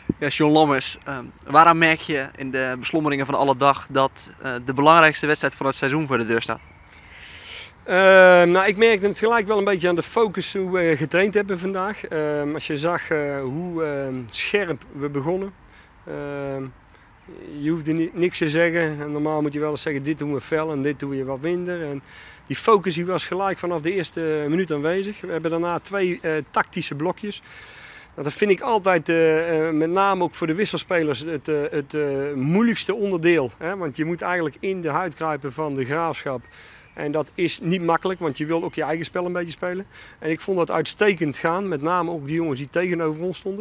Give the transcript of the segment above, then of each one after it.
Ja, John Lammers, waaraan merk je in de beslommeringen van alle dag dat de belangrijkste wedstrijd van het seizoen voor de deur staat? Nou, ik merkte het gelijk wel een beetje aan de focus hoe we getraind hebben vandaag. Als je zag hoe scherp we begonnen. Je hoefde niks te zeggen. En normaal moet je wel eens zeggen, dit doen we fel en dit doen we wat minder. En die focus die was gelijk vanaf de eerste minuut aanwezig. We hebben daarna twee tactische blokjes. Nou, dat vind ik altijd, met name ook voor de wisselspelers, het moeilijkste onderdeel. Hè? Want je moet eigenlijk in de huid kruipen van de Graafschap. En dat is niet makkelijk, want je wil ook je eigen spel een beetje spelen. En ik vond dat uitstekend gaan, met name ook die jongens die tegenover ons stonden.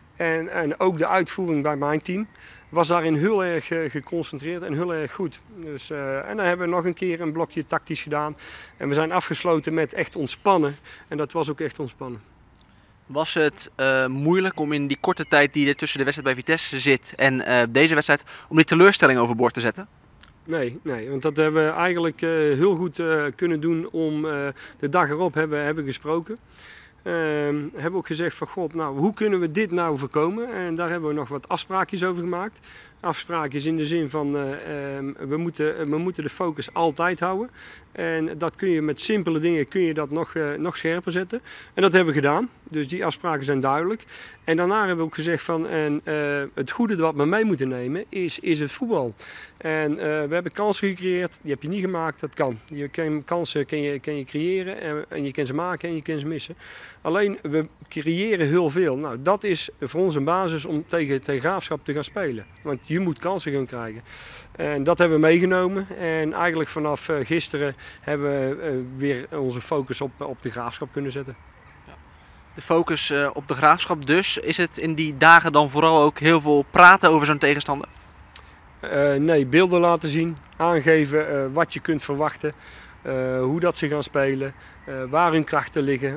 En ook de uitvoering bij mijn team was daarin heel erg geconcentreerd en heel erg goed. Dus, en dan hebben we nog een keer een blokje tactisch gedaan. En we zijn afgesloten met echt ontspannen. En dat was ook echt ontspannen. Was het moeilijk om in die korte tijd die er tussen de wedstrijd bij Vitesse zit en deze wedstrijd, om die teleurstelling overboord te zetten? Nee, want dat hebben we eigenlijk heel goed kunnen doen. De dag erop hebben we gesproken. Hebben we ook gezegd van god, nou, hoe kunnen we dit nou voorkomen? En daar hebben we nog wat afspraakjes over gemaakt. Afspraakjes in de zin van we moeten de focus altijd houden. En dat kun je met simpele dingen kun je dat nog scherper zetten. En dat hebben we gedaan. Dus die afspraken zijn duidelijk. En daarna hebben we ook gezegd van het goede wat we mee moeten nemen is het voetbal. En we hebben kansen gecreëerd, die heb je niet gemaakt, dat kan. Kansen kan je creëren en je kan ze maken en je kan ze missen. Alleen we creëren heel veel. Nou, dat is voor ons een basis om tegen Graafschap te gaan spelen. Want je moet kansen gaan krijgen. En dat hebben we meegenomen. En eigenlijk vanaf gisteren hebben we weer onze focus op de Graafschap kunnen zetten. De focus op de Graafschap dus. Is het in die dagen dan vooral ook heel veel praten over zo'n tegenstander? Nee, beelden laten zien. Aangeven wat je kunt verwachten. Hoe dat ze gaan spelen, waar hun krachten liggen,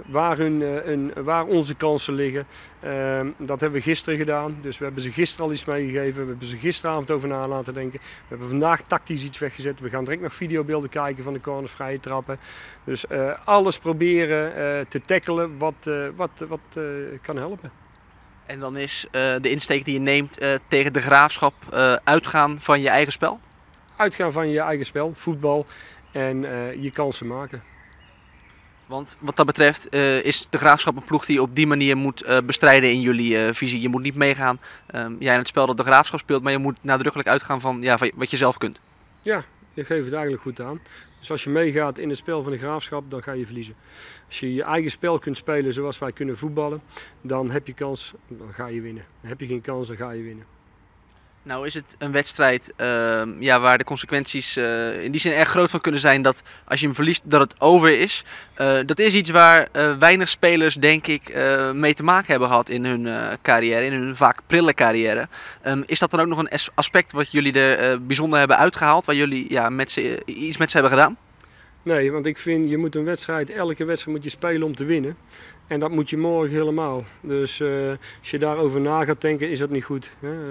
waar onze kansen liggen. Dat hebben we gisteren gedaan, dus we hebben ze gisteren al iets meegegeven. We hebben ze gisteravond over na laten denken. We hebben vandaag tactisch iets weggezet. We gaan direct nog videobeelden kijken van de corners, vrije trappen. Dus alles proberen te tackelen wat kan helpen. En dan is de insteek die je neemt tegen de Graafschap uitgaan van je eigen spel? Uitgaan van je eigen spel, voetbal. En je kansen maken. Want wat dat betreft is de Graafschap een ploeg die je op die manier moet bestrijden in jullie visie. Je moet niet meegaan in het spel dat de Graafschap speelt, maar je moet nadrukkelijk uitgaan van wat je zelf kunt. Ja, je geeft het eigenlijk goed aan. Dus als je meegaat in het spel van de Graafschap, dan ga je verliezen. Als je je eigen spel kunt spelen zoals wij kunnen voetballen, dan heb je kans, dan ga je winnen. Heb je geen kans, dan ga je winnen. Nou is het een wedstrijd waar de consequenties in die zin erg groot van kunnen zijn dat als je hem verliest dat het over is. Dat is iets waar weinig spelers denk ik mee te maken hebben gehad in hun carrière, in hun vaak prille carrière. Is dat dan ook nog een aspect wat jullie er bijzonder hebben uitgehaald, waar jullie iets met ze hebben gedaan? Nee, want ik vind je moet elke wedstrijd moet je spelen om te winnen. En dat moet je morgen helemaal. Dus als je daarover na gaat denken is dat niet goed.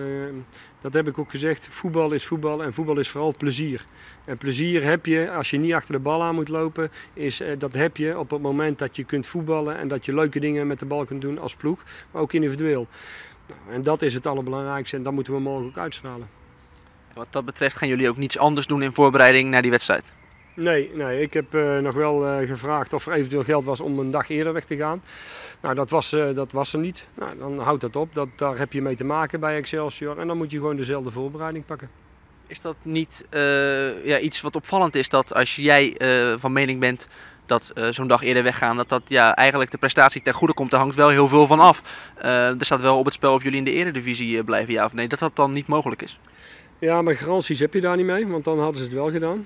Dat heb ik ook gezegd, voetbal is voetbal en voetbal is vooral plezier. En plezier heb je als je niet achter de bal aan moet lopen, dat heb je op het moment dat je kunt voetballen en dat je leuke dingen met de bal kunt doen als ploeg, maar ook individueel. Nou, en dat is het allerbelangrijkste en dat moeten we morgen ook uitstralen. Wat dat betreft gaan jullie ook niets anders doen in voorbereiding naar die wedstrijd? Nee, ik heb nog wel gevraagd of er eventueel geld was om een dag eerder weg te gaan. Nou, dat was er niet. Nou, dan houdt dat op. Daar heb je mee te maken bij Excelsior en dan moet je gewoon dezelfde voorbereiding pakken. Is dat niet iets wat opvallend is, dat als jij van mening bent dat zo'n dag eerder weggaan, dat eigenlijk de prestatie ten goede komt, daar hangt wel heel veel van af. Er staat wel op het spel of jullie in de eredivisie blijven, ja of nee, dat dan niet mogelijk is. Ja, maar garanties heb je daar niet mee, want dan hadden ze het wel gedaan.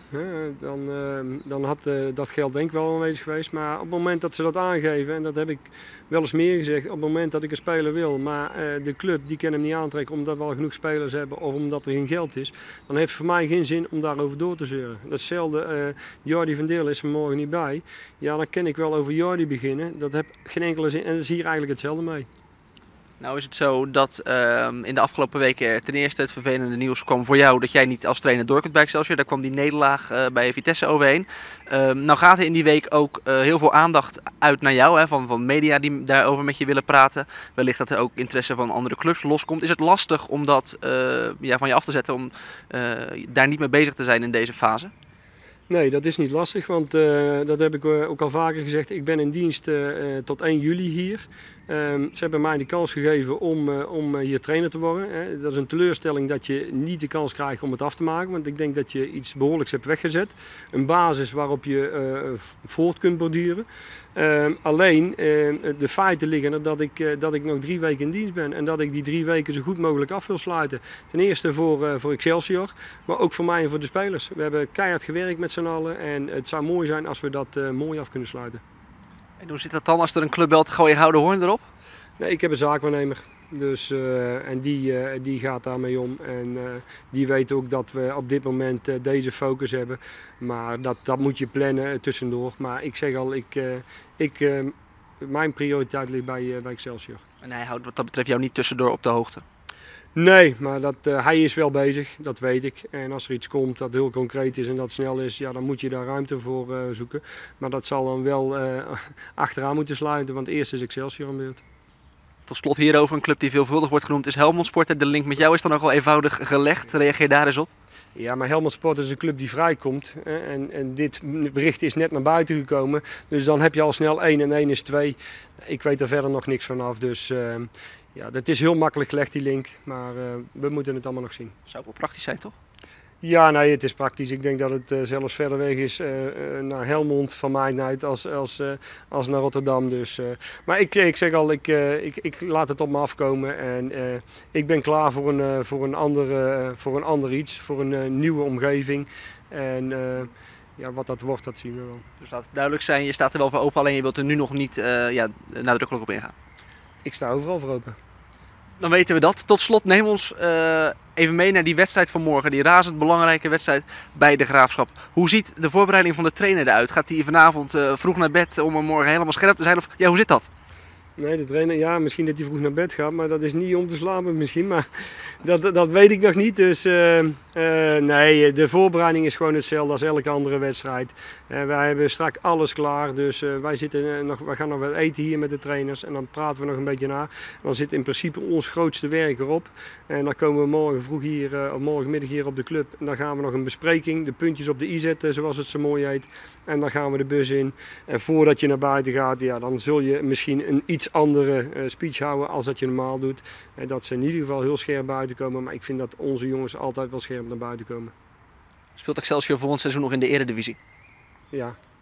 Dan had dat geld denk ik wel aanwezig geweest. Maar op het moment dat ze dat aangeven, en dat heb ik wel eens meer gezegd, op het moment dat ik een speler wil, maar de club die kan hem niet aantrekken omdat we al genoeg spelers hebben of omdat er geen geld is, dan heeft het voor mij geen zin om daarover door te zeuren. Datzelfde, Jordi van Deerle is er morgen niet bij. Ja, dan kan ik wel over Jordi beginnen. Dat heeft geen enkele zin en dat is hier eigenlijk hetzelfde mee. Nou is het zo dat in de afgelopen weken er ten eerste het vervelende nieuws kwam voor jou dat jij niet als trainer door kunt bij Excelsior. Daar kwam die nederlaag bij Vitesse overheen. Nou gaat er in die week ook heel veel aandacht uit naar jou, hè, van media die daarover met je willen praten. Wellicht dat er ook interesse van andere clubs loskomt. Is het lastig om dat van je af te zetten, om daar niet mee bezig te zijn in deze fase? Nee, dat is niet lastig, want dat heb ik ook al vaker gezegd. Ik ben in dienst tot 1 juli hier. Ze hebben mij de kans gegeven om hier trainer te worden. Dat is een teleurstelling dat je niet de kans krijgt om het af te maken. Want ik denk dat je iets behoorlijks hebt weggezet. Een basis waarop je voort kunt borduren. Alleen de feiten liggen er dat ik nog 3 weken in dienst ben. En dat ik die 3 weken zo goed mogelijk af wil sluiten. Ten eerste voor Excelsior, maar ook voor mij en voor de spelers. We hebben keihard gewerkt met z'n allen. En het zou mooi zijn als we dat mooi af kunnen sluiten. En hoe zit dat dan als er een club belt, gooi je hou de hoorn erop? Nee, ik heb een zaakwaarnemer. Dus, en die gaat daarmee om. En die weet ook dat we op dit moment deze focus hebben. Maar dat moet je plannen tussendoor. Maar ik zeg al, mijn prioriteit ligt bij Excelsior. En hij houdt wat dat betreft jou niet tussendoor op de hoogte? Nee, maar hij is wel bezig, dat weet ik. En als er iets komt dat heel concreet is en dat snel is, ja, dan moet je daar ruimte voor zoeken. Maar dat zal dan wel achteraan moeten sluiten, want eerst is Excelsior aan beurt. Tot slot hierover, een club die veelvuldig wordt genoemd is Helmond Sport. De link met jou is dan ook al eenvoudig gelegd. Reageer daar eens op. Ja, maar Helmond Sport is een club die vrijkomt. En dit bericht is net naar buiten gekomen. Dus dan heb je al snel 1 en 1 is 2. Ik weet er verder nog niks vanaf. Dus ja, dat is heel makkelijk gelegd, die link. Maar we moeten het allemaal nog zien. Zou ook wel praktisch zijn, toch? Ja, nee, het is praktisch. Ik denk dat het zelfs verder weg is naar Helmond van mij uit als naar Rotterdam. Dus, maar ik zeg al, ik laat het op me afkomen. En ik ben klaar voor een ander iets, voor een nieuwe omgeving. En ja, wat dat wordt, dat zien we wel. Dus laat het duidelijk zijn, je staat er wel voor open, alleen je wilt er nu nog niet nadrukkelijk op ingaan. Ik sta overal voor open. Dan weten we dat. Tot slot, neem ons even mee naar die wedstrijd van morgen. Die razend belangrijke wedstrijd bij de Graafschap. Hoe ziet de voorbereiding van de trainer eruit? Gaat hij vanavond vroeg naar bed om morgen helemaal scherp te zijn? Of ja, hoe zit dat? Nee, de trainer, ja, misschien dat hij vroeg naar bed gaat, maar dat is niet om te slapen misschien. Maar dat weet ik nog niet. Dus nee, de voorbereiding is gewoon hetzelfde als elke andere wedstrijd. Wij hebben straks alles klaar, dus wij gaan nog wat eten hier met de trainers en dan praten we nog een beetje na. Dan zit in principe ons grootste werk erop. En dan komen we morgen vroeg hier, of morgenmiddag hier op de club. En dan gaan we nog een bespreking, de puntjes op de i zetten, zoals het zo mooi heet. En dan gaan we de bus in. En voordat je naar buiten gaat, ja, dan zul je misschien een iets andere speech houden als dat je normaal doet. Dat ze in ieder geval heel scherp buiten komen. Maar ik vind dat onze jongens altijd wel scherp naar buiten komen. Speelt Excelsior volgend seizoen nog in de Eredivisie? Ja.